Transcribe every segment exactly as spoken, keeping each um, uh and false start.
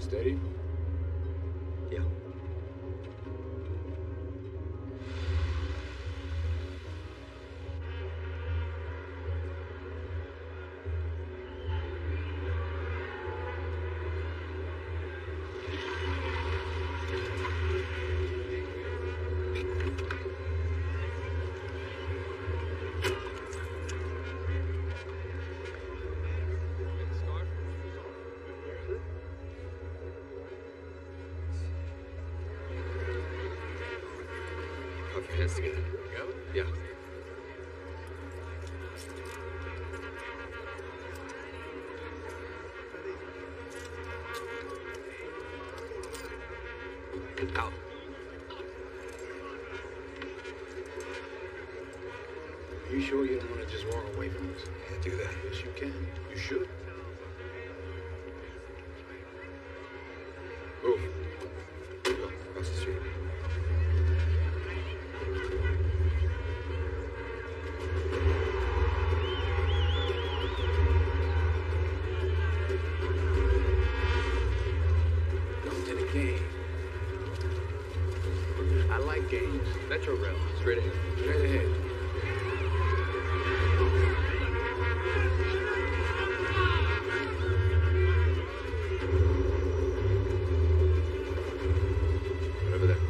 Steady? Yeah. Hands together. Together? Yeah. Out. Are you sure you don't want to just walk away from us? Can't do that. Yes, you can. You should. Move. Go. Across the street. I like games. Metro rail. Straight ahead. Straight ahead. Over there.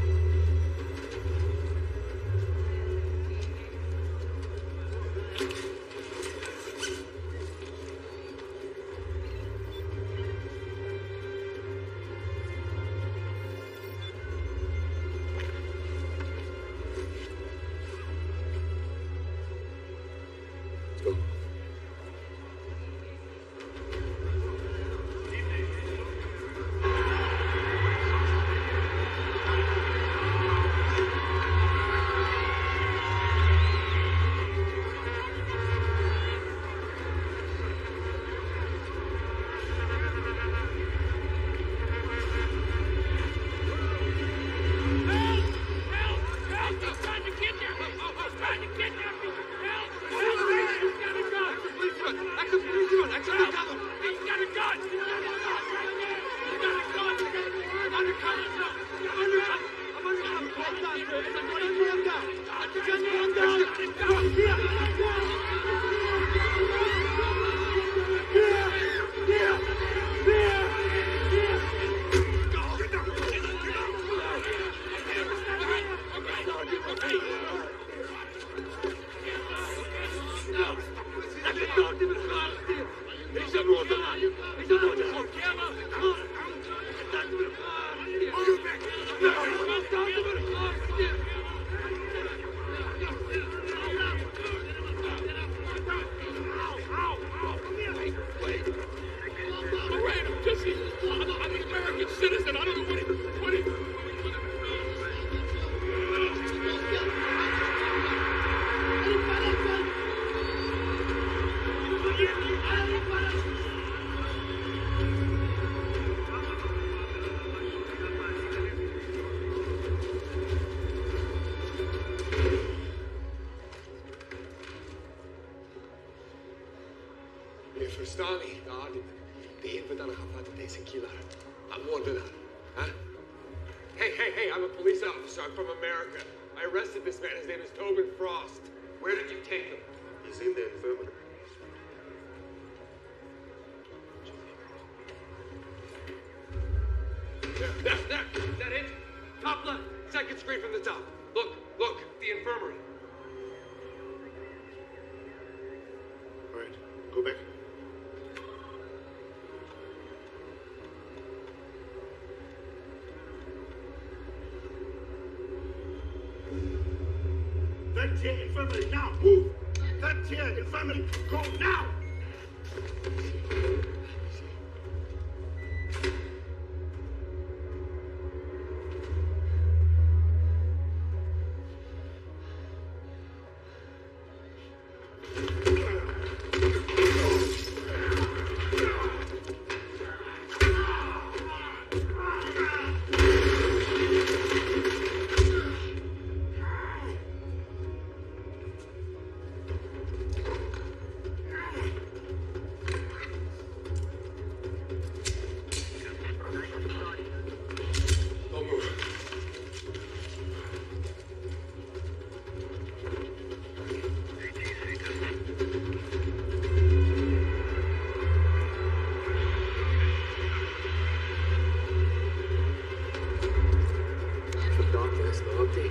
Stani, da, det är inte han för att det är sin killar. I'm wanted out. Huh? Hey, hey, hey, I'm a police officer. I'm from America. I arrested this man. His name is Tobin Frost. Where did you take him? He's in the infirmary. There, there, there. Is that it? Top left. Second screen from the top. Look, look, the infirmary. All right, go back. That chair, infirmary, now, move! That chair, infirmary, go now! guilty.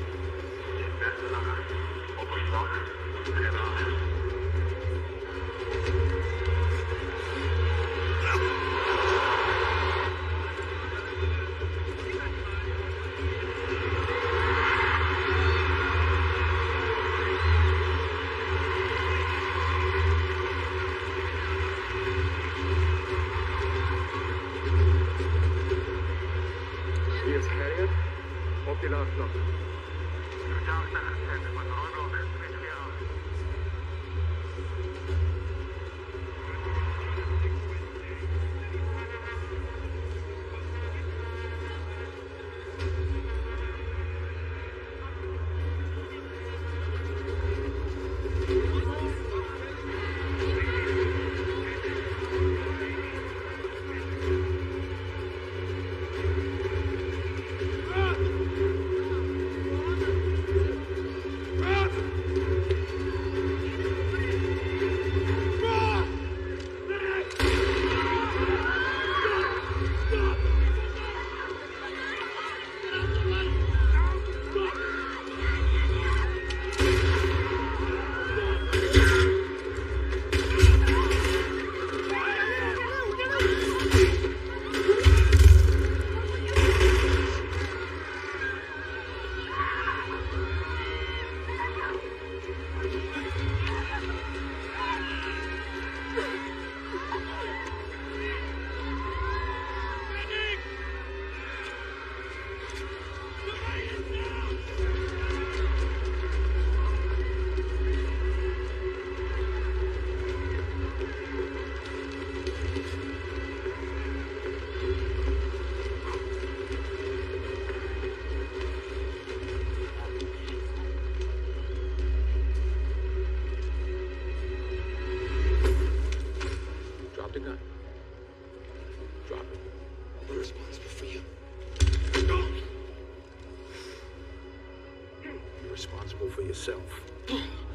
Responsible for yourself.